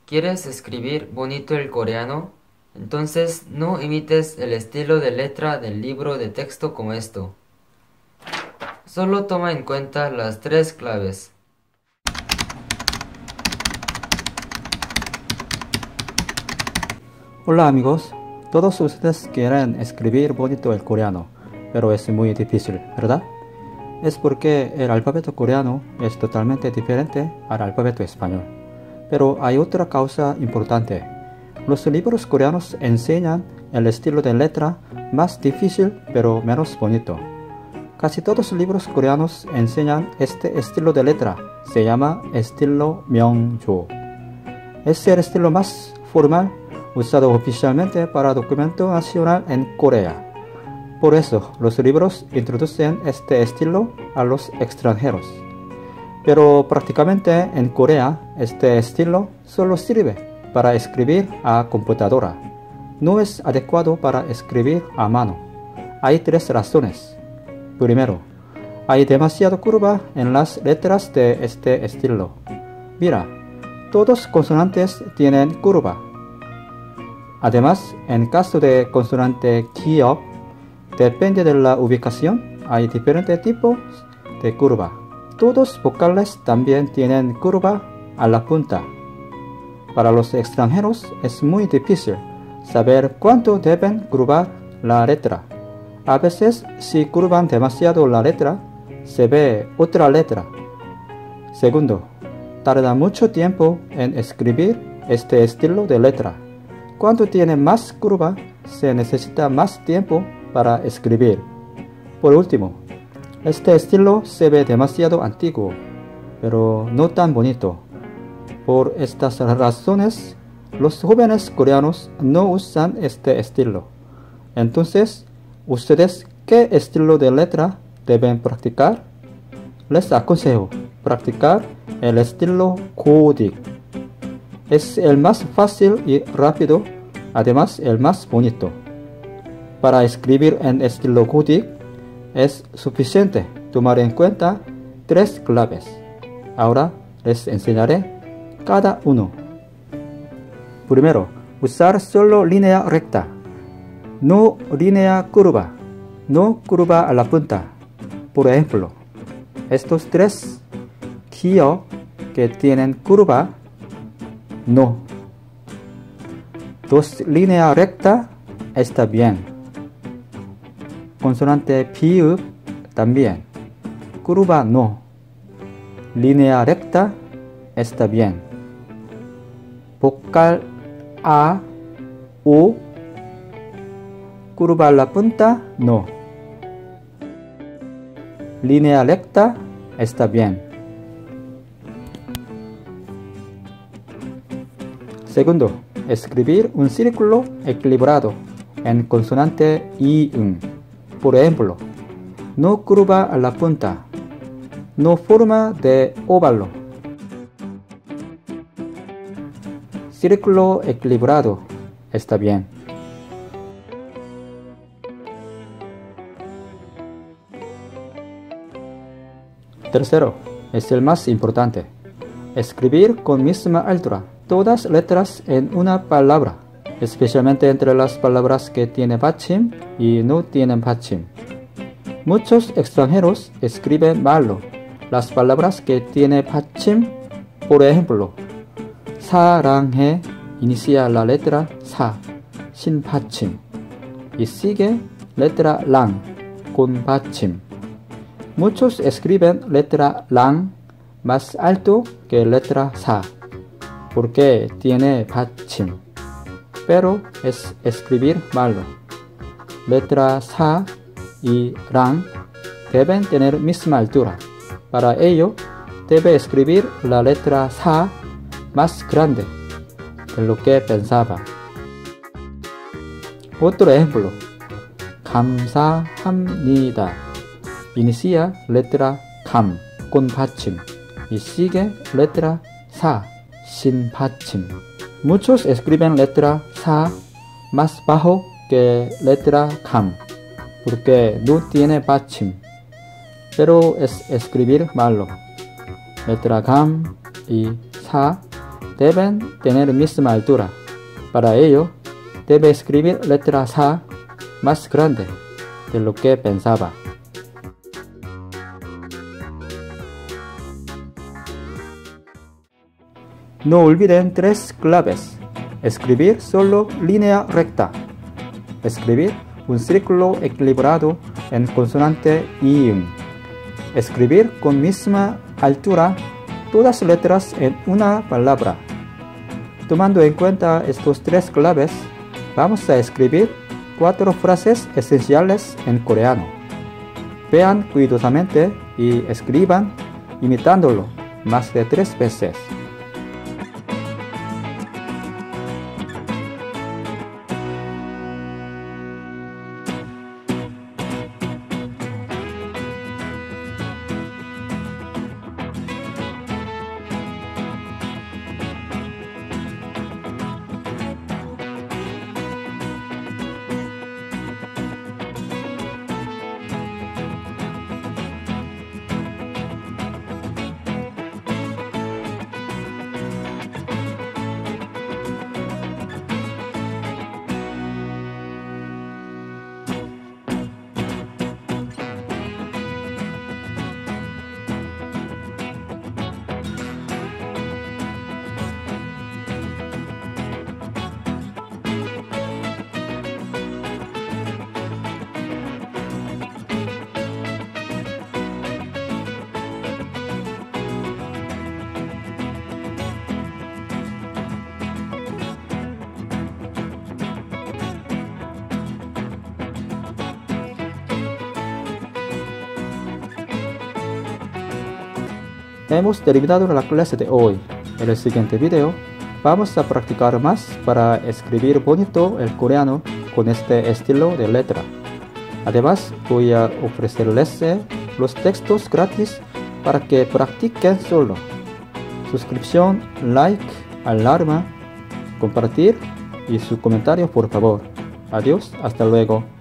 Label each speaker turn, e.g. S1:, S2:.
S1: ¿Quieres escribir bonito el coreano? Entonces no imites el estilo de letra del libro de texto como esto. Solo toma en cuenta las tres claves.
S2: Hola amigos, todos ustedes quieren escribir bonito el coreano, pero es muy difícil, ¿verdad? Es porque el alfabeto coreano es totalmente diferente al alfabeto español. Pero hay otra causa importante. Los libros coreanos enseñan el estilo de letra más difícil pero menos bonito. Casi todos los libros coreanos enseñan este estilo de letra. Se llama estilo Myeongjo. Es el estilo más formal usado oficialmente para documento nacional en Corea. Por eso, los libros introducen este estilo a los extranjeros. Pero prácticamente en Corea, este estilo solo sirve para escribir a computadora. No es adecuado para escribir a mano. Hay tres razones. Primero, hay demasiada curva en las letras de este estilo. Mira, todos consonantes tienen curva. Además, en caso de consonante 기역, depende de la ubicación, hay diferentes tipos de curva. Todos vocales también tienen curva a la punta. Para los extranjeros es muy difícil saber cuánto deben curvar la letra. A veces, si curvan demasiado la letra, se ve otra letra. Segundo, tarda mucho tiempo en escribir este estilo de letra. Cuando tiene más curva, se necesita más tiempo para escribir. Por último, este estilo se ve demasiado antiguo, pero no tan bonito. Por estas razones, los jóvenes coreanos no usan este estilo. Entonces, ¿ustedes qué estilo de letra deben practicar? Les aconsejo practicar el estilo Kodik. Es el más fácil y rápido, además el más bonito. Para escribir en estilo Kodik es suficiente tomar en cuenta tres claves. Ahora les enseñaré cada uno. Primero, usar solo línea recta, no línea curva, no curva a la punta. Por ejemplo, estos tres 기역 que tienen curva, no. Dos línea recta está bien. Consonante 비읍 también. Curva no. Línea recta está bien. Vocal A, O. Curva a la punta no. Línea recta está bien. Segundo, escribir un círculo equilibrado en consonante i응. Por ejemplo, no curva a la punta, no forma de óvalo. Círculo equilibrado está bien. Tercero, es el más importante. Escribir con misma altura todas letras en una palabra, especialmente entre las palabras que tienen 받침 y no tienen 받침. Muchos extranjeros escriben mal las palabras que tienen 받침. Por ejemplo, 사랑해 inicia la letra 사, sin 받침, y sigue letra 랑 con 받침. Muchos escriben letra 랑 más alto que letra 사, porque tiene 받침, pero es escribir malo. Letra 사 y 랑 deben tener misma altura. Para ello, debe escribir la letra 사 más grande de lo que pensaba. Otro ejemplo, 감사합니다. Inicia letra 감 con 받침 y sigue letra 사 sin 받침. Muchos escriben letra 사 más bajo que letra 감 porque no tiene 받침, pero es escribir malo. Letra 감 y 사 deben tener misma altura. Para ello, debe escribir letras A más grande de lo que pensaba. No olviden 3 claves. Escribir solo línea recta. Escribir un círculo equilibrado en consonante y ing. Escribir con misma altura todas las letras en una palabra. Tomando en cuenta estos 3 claves, vamos a escribir 4 frases esenciales en coreano. Vean cuidadosamente y escriban imitándolo más de 3 veces. Hemos terminado la clase de hoy. En el siguiente video vamos a practicar más para escribir bonito el coreano con este estilo de letra. Además, voy a ofrecerles los textos gratis para que practiquen solo. Suscripción, like, alarma, compartir y su comentario por favor. Adiós, hasta luego.